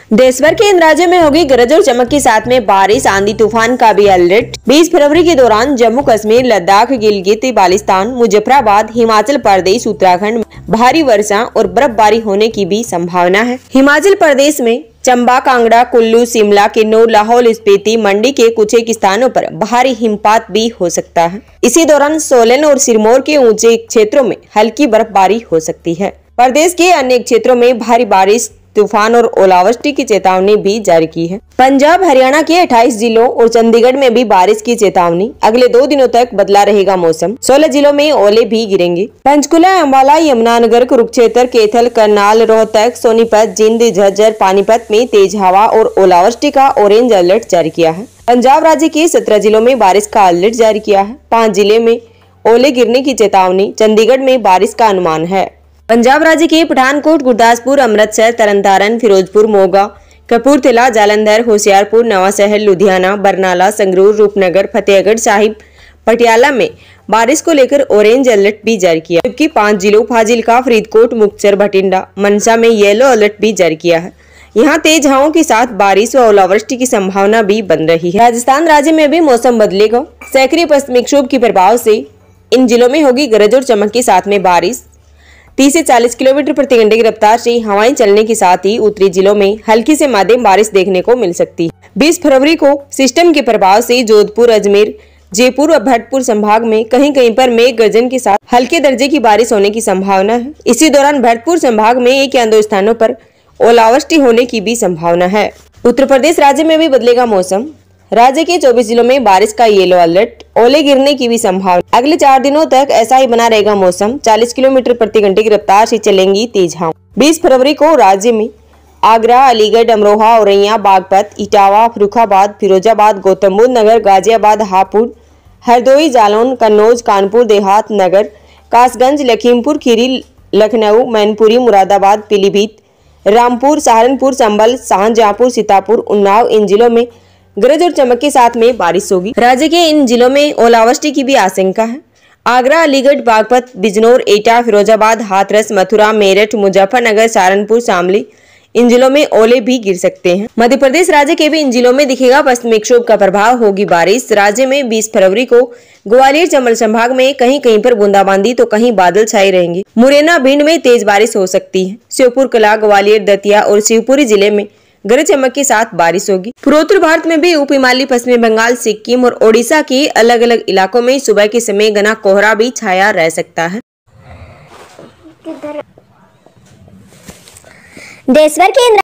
देशभर के इन राज्यों में होगी गरज और चमक के साथ में बारिश, आंधी तूफान का भी अलर्ट। 20 फरवरी के दौरान जम्मू कश्मीर, लद्दाख, गिलगित बाल्टिस्तान, मुजफ्फराबाद, हिमाचल प्रदेश, उत्तराखंड में भारी वर्षा और बर्फबारी होने की भी संभावना है। हिमाचल प्रदेश में चंबा, कांगड़ा, कुल्लू, शिमला, किन्नौर, लाहौल स्पीति, मंडी के कुछ एक स्थानों पर भारी हिमपात भी हो सकता है। इसी दौरान सोलन और सिरमौर के ऊंचे क्षेत्रों में हल्की बर्फबारी हो सकती है। प्रदेश के अन्य क्षेत्रों में भारी बारिश, तूफान और ओलावृष्टि की चेतावनी भी जारी की है। पंजाब, हरियाणा के 28 जिलों और चंडीगढ़ में भी बारिश की चेतावनी। अगले 2 दिनों तक बदला रहेगा मौसम। 16 जिलों में ओले भी गिरेंगे। पंचकुला, अम्बाला, यमुनानगर, कुरुक्षेत्र, कैथल, करनाल, रोहतक, सोनीपत, जिंद, झज्जर, पानीपत में तेज हवा और ओलावृष्टि का ऑरेंज अलर्ट जारी किया है। पंजाब राज्य के 17 जिलों में बारिश का अलर्ट जारी किया है। 5 जिले में ओले गिरने की चेतावनी। चंडीगढ़ में बारिश का अनुमान है। पंजाब राज्य के पठानकोट, गुरदासपुर, अमृतसर, तरनतारन, फिरोजपुर, मोगा, कपूरथला, जालंधर, होशियारपुर, नवांशहर, लुधियाना, बरनाला, संगरूर, रूपनगर, फतेहगढ़ साहिब, पटियाला में बारिश को लेकर ऑरेंज अलर्ट भी जारी किया, जबकि 5 जिलों फाजिल्का, फरीदकोट, मुक्तसर, भटिंडा, मनसा में येलो अलर्ट भी जारी किया है। यहाँ तेज हवाओं के साथ बारिश व ओलावृष्टि की संभावना भी बन रही है। राजस्थान राज्य में भी मौसम बदलेगा। सक्रिय पश्चिमी विक्षोभ के प्रभाव से इन जिलों में होगी गरज और चमक के साथ में बारिश। 30 से 40 किलोमीटर प्रति घंटे की रफ्तार से हवाएं चलने के साथ ही उत्तरी जिलों में हल्की से मध्यम बारिश देखने को मिल सकती है। 20 फरवरी को सिस्टम के प्रभाव से जोधपुर, अजमेर, जयपुर और भरतपुर संभाग में कहीं कहीं पर मेघ गर्जन के साथ हल्के दर्जे की बारिश होने की संभावना है। इसी दौरान भरतपुर संभाग में 1 या 2 स्थानों पर ओलावृष्टि होने की भी संभावना है। उत्तर प्रदेश राज्य में भी बदलेगा मौसम। राज्य के 24 जिलों में बारिश का येलो अलर्ट, ओले गिरने की भी संभावना। अगले 4 दिनों तक ऐसा ही बना रहेगा मौसम। 40 किलोमीटर प्रति घंटे की रफ्तार से चलेंगी तेज हवाएं। 20 फरवरी को राज्य में आगरा, अलीगढ़, अमरोहा, औरैया, बागपत, इटावा, फर्रुखाबाद, फिरोजाबाद, गौतम बुद्ध नगर, गाजियाबाद, हापुड़, हरदोई, जालौन, कन्नौज, कानपुर देहात, नगर, कासगंज, लखीमपुर खीरी, लखनऊ, मैनपुरी, मुरादाबाद, पीलीभीत, रामपुर, सहारनपुर, संभल, शाहजहांपुर, सीतापुर, उन्नाव इन जिलों में गरज और चमक के साथ में बारिश होगी। राज्य के इन जिलों में ओलावृष्टि की भी आशंका है। आगरा, अलीगढ़, बागपत, बिजनौर, एटा, फिरोजाबाद, हाथरस, मथुरा, मेरठ, मुजफ्फरनगर, सहारनपुर, शामली इन जिलों में ओले भी गिर सकते हैं। मध्य प्रदेश राज्य के भी इन जिलों में दिखेगा पश्चिमी विक्षोभ का प्रभाव, होगी बारिश। राज्य में 20 फरवरी को ग्वालियर, चंबल संभाग में कहीं कहीं पर बूंदाबांदी तो कहीं बादल छाए रहेंगे। मुरैना, भिंड में तेज बारिश हो सकती है। श्योपुर कला, ग्वालियर, दतिया और शिवपुरी जिले में गरज चमक के साथ बारिश होगी। पूर्वोत्तर भारत में भी उप हिमालयी, पश्चिमी बंगाल, सिक्किम और ओडिशा के अलग अलग इलाकों में सुबह के समय घना कोहरा भी छाया रह सकता है। देशभर के